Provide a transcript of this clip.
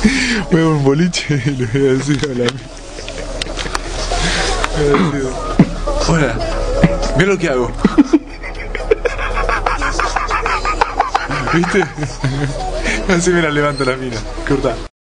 Voy a un boliche y le voy a decir a la mina. Hola, mira lo que hago. ¿Viste? Así me la levanta la mina. Corta.